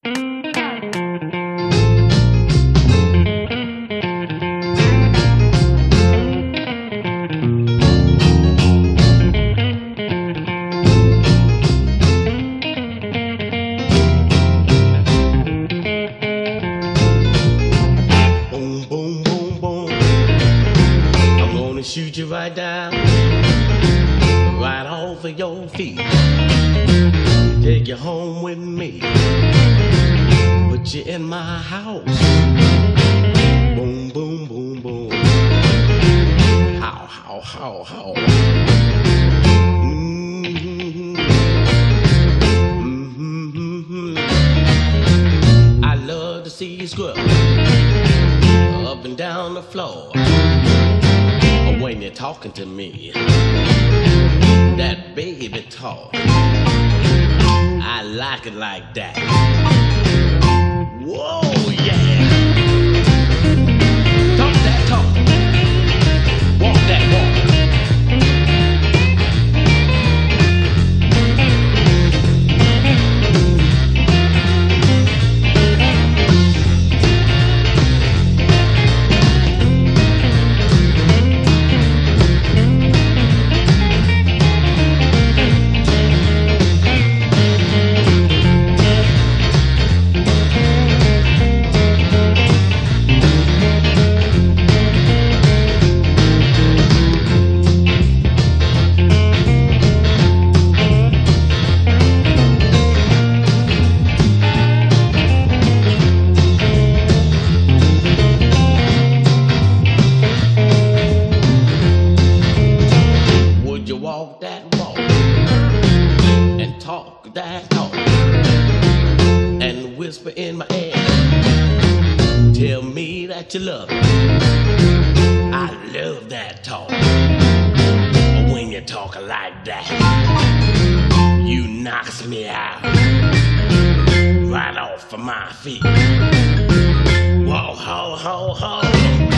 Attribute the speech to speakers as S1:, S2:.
S1: Boom, boom, boom, boom. I'm gonna shoot you right down, right off of your feet. Take you home with me, put you in my house. Boom, boom, boom, boom. How, how, how, how. Mm-hmm. Mm-hmm. I love to see you scrub up and down the floor when you're talking to me. That baby talk, I like it like that. Whoa, yeah. Talk that talk, walk that walk. Walk that walk and talk that talk and whisper in my ear, tell me that you love me. I love that talk. When you talk like that, you knocks me out right off of my feet. Whoa, ho, ho, ho.